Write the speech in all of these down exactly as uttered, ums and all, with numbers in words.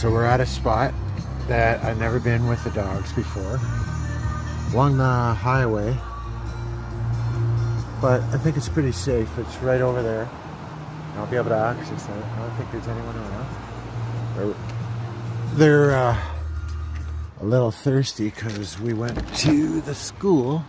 So we're at a spot that I've never been with the dogs before, along the highway, but I think it's pretty safe. It's right over there. I'll be able to access it. I don't think there's anyone around. They're, they're uh, a little thirsty because we went to the school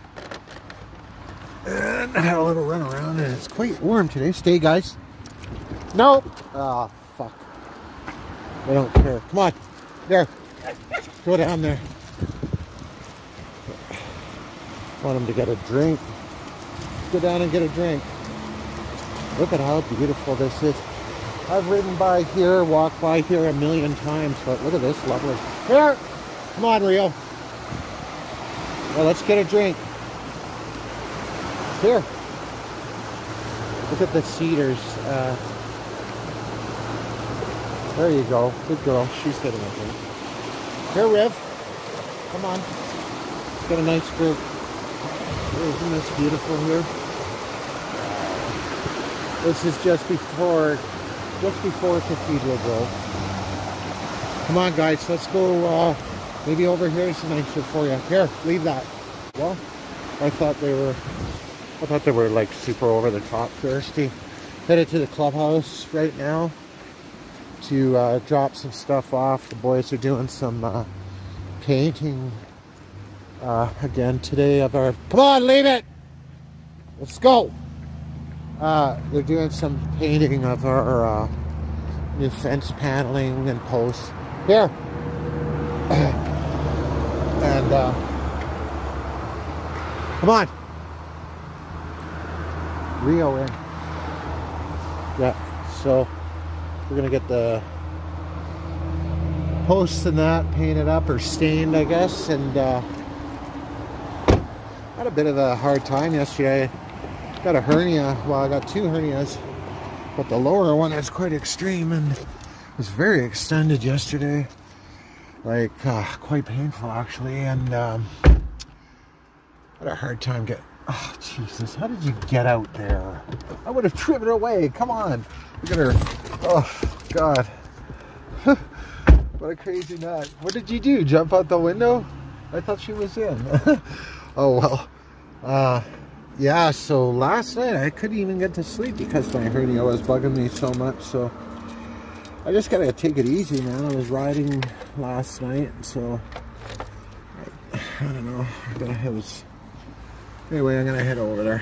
and had a little run around, and it's quite warm today. Stay, guys. Nope. Oh, fuck. They don't care. Come on. There. Go down there. Want them to get a drink. Go down and get a drink. Look at how beautiful this is. I've ridden by here, walked by here a million times, but look at this, lovely. Here! Come on, Rio. Well, let's get a drink. Here. Look at the cedars. Uh, there you go. Good girl. She's getting a drink. Here, Riv. Come on. Let's get a nice drink. Isn't this beautiful here? This is just before, just before Cathedral Grove. Come on, guys. Let's go. Uh, maybe over here is nicer for you. Here, leave that. Well, I thought they were. I thought they were like super over the top thirsty. Headed to the clubhouse right now to uh, drop some stuff off. The boys are doing some uh, painting uh, again today of our. Come on, leave it. Let's go. Uh, they're doing some painting of our uh, new fence paneling and posts. Here. And uh, come on. Rio in. Yeah, so we're gonna get the posts and that painted up or stained, I guess. And uh, had a bit of a hard time yesterday. Got a hernia. Well, I got two hernias, but the lower one is quite extreme and was very extended yesterday. Like uh, quite painful actually, and um, had a hard time getting. Oh Jesus! How did you get out there? I would have driven away. Come on! Look at her. Oh God! What a crazy nut! What did you do? Jump out the window? I thought she was in. Oh well. Uh, yeah. So last night I couldn't even get to sleep because my hernia was bugging me so much. So I just gotta take it easy, man. I was riding last night, so I, I don't know. I gotta have this. Anyway, I'm gonna head over there.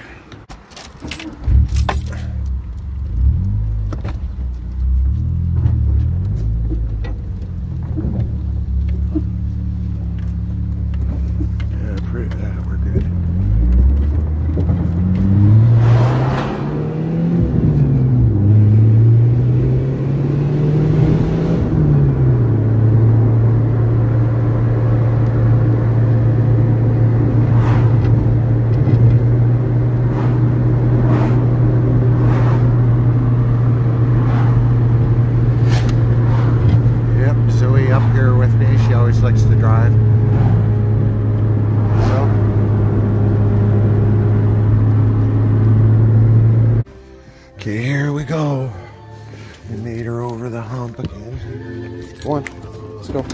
Yeah, pretty, uh, we're good. Likes to drive. So okay, here we go. We made her over the hump again. Go on, let's go.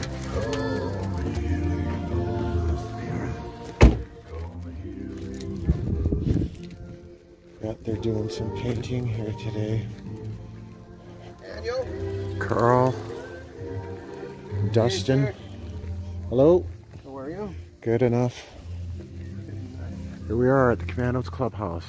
Yeah, they're doing some painting here today. Carl, Dustin. Hello. How are you? Good enough. Here we are at the Commando's Clubhouse.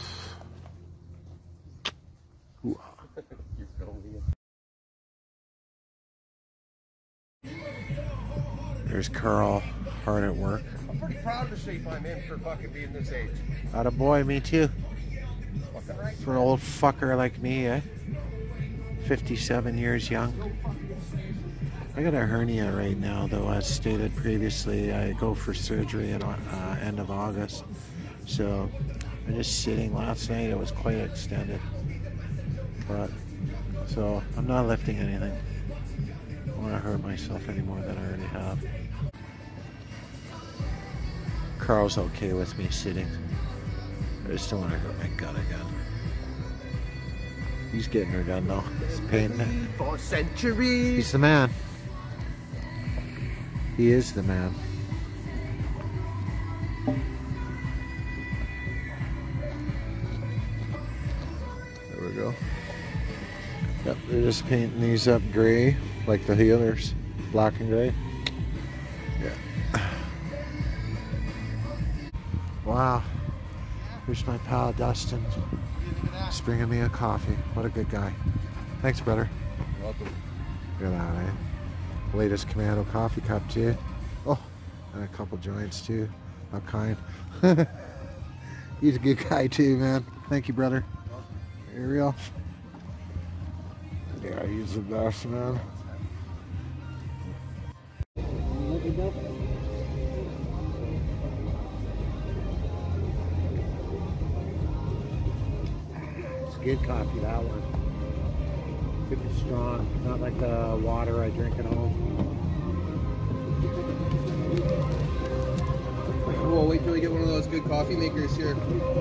There's Carl, hard at work. I'm pretty proud to see I'm in for fucking being this age. Atta boy, me too. Right. For an old fucker like me, eh? fifty-seven years young. I got a hernia right now, though. As stated previously, I go for surgery at uh, end of August. So I'm just sitting. Last night it was quite extended, but so I'm not lifting anything. I don't want to hurt myself any more than I already have. Carl's okay with me sitting. I just don't want to hurt my gut again. He's getting her done though. He's painting it. For centuries. He's the man. He is the man. There we go. Yep, they're just painting these up gray, like the others, black and gray. Yeah. Wow. Here's my pal Dustin. He's bringing me a coffee. What a good guy. Thanks, brother. Welcome. Look at that, eh? Latest Commando coffee cup, too. Oh, and a couple joints, too. How kind. He's a good guy, too, man. Thank you, brother. You're real. Yeah, he's the best, man. It's good coffee, that one. Good and strong, not like the water I drink at home. Well, wait till we get one of those good coffee makers here.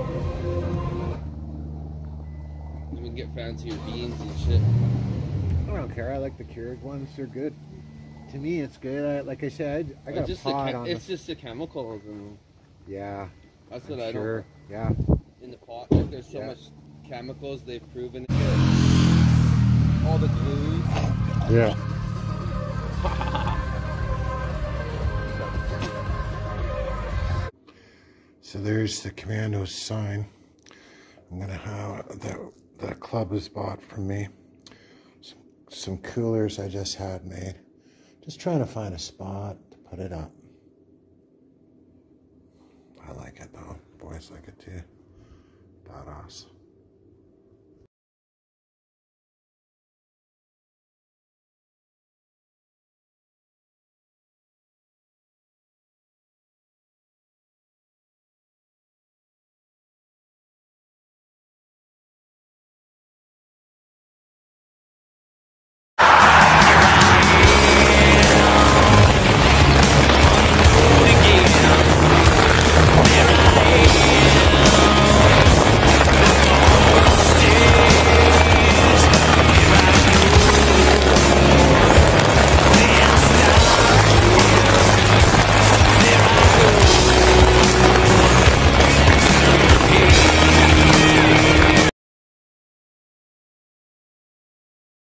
You can get fancier beans and shit. I don't care. I like the Keurig ones. They're good. To me, it's good. I, like I said, I, I got just a pot the on It's the... just the chemicals and Yeah. that's what I'm I sure. don't. Yeah. In the pot, like there's so Yeah. much chemicals they've proven. All the glues. Yeah. So there's the Commando's sign. I'm gonna have that that club was bought from me. Some, some coolers I just had made. Just trying to find a spot to put it up. I like it though. Boys like it too. Badass.